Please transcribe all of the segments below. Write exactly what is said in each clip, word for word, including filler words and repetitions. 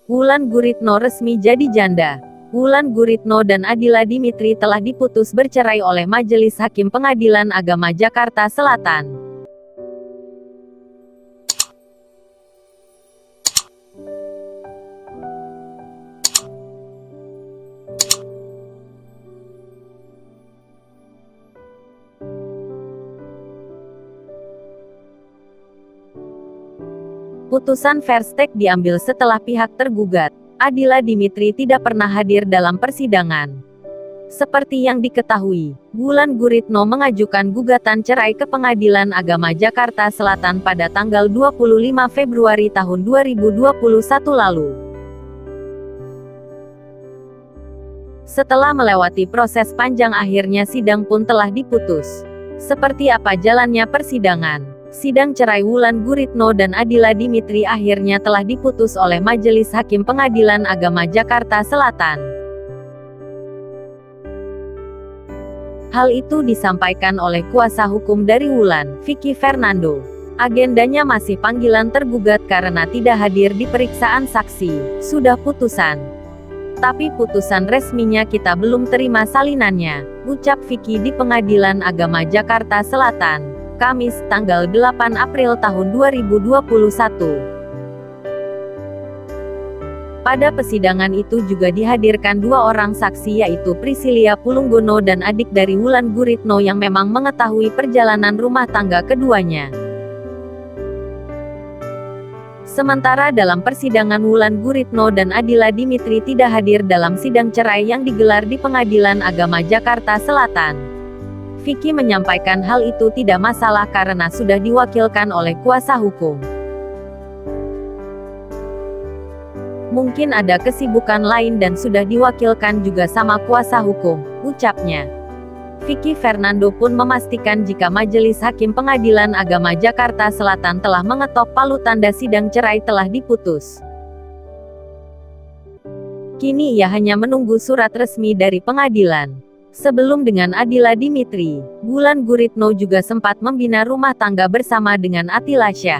Wulan Guritno resmi jadi janda. Wulan Guritno dan Adila Dimitri telah diputus bercerai oleh Majelis Hakim Pengadilan Agama Jakarta Selatan. Putusan Verstek diambil setelah pihak tergugat, Adila Dimitri, tidak pernah hadir dalam persidangan. Seperti yang diketahui, Wulan Guritno mengajukan gugatan cerai ke Pengadilan Agama Jakarta Selatan pada tanggal dua puluh lima Februari tahun dua ribu dua puluh satu lalu. Setelah melewati proses panjang, akhirnya sidang pun telah diputus. Seperti apa jalannya persidangan? Sidang cerai Wulan Guritno dan Adila Dimitri akhirnya telah diputus oleh Majelis Hakim Pengadilan Agama Jakarta Selatan. Hal itu disampaikan oleh kuasa hukum dari Wulan, Vicky Fernando. Agendanya masih panggilan tergugat karena tidak hadir di periksaan saksi. Sudah putusan. Tapi putusan resminya kita belum terima salinannya, ucap Vicky di Pengadilan Agama Jakarta Selatan, Kamis, tanggal delapan April tahun dua ribu dua puluh satu. Pada persidangan itu juga dihadirkan dua orang saksi, yaitu Prisilia Pulunggono dan adik dari Wulan Guritno yang memang mengetahui perjalanan rumah tangga keduanya. Sementara dalam persidangan, Wulan Guritno dan Adila Dimitri tidak hadir dalam sidang cerai yang digelar di Pengadilan Agama Jakarta Selatan. Vicky menyampaikan hal itu tidak masalah karena sudah diwakilkan oleh kuasa hukum. Mungkin ada kesibukan lain dan sudah diwakilkan juga sama kuasa hukum, ucapnya. Vicky Fernando pun memastikan jika Majelis Hakim Pengadilan Agama Jakarta Selatan telah mengetok palu tanda sidang cerai telah diputus. Kini ia hanya menunggu surat resmi dari pengadilan. Sebelum dengan Adila Dimitri, Wulan Guritno juga sempat membina rumah tangga bersama dengan Atilla Syah.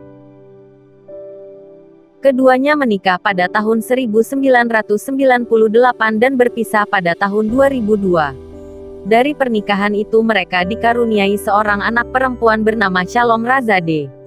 Keduanya menikah pada tahun seribu sembilan ratus sembilan puluh delapan dan berpisah pada tahun dua ribu dua. Dari pernikahan itu mereka dikaruniai seorang anak perempuan bernama Shalom Razade.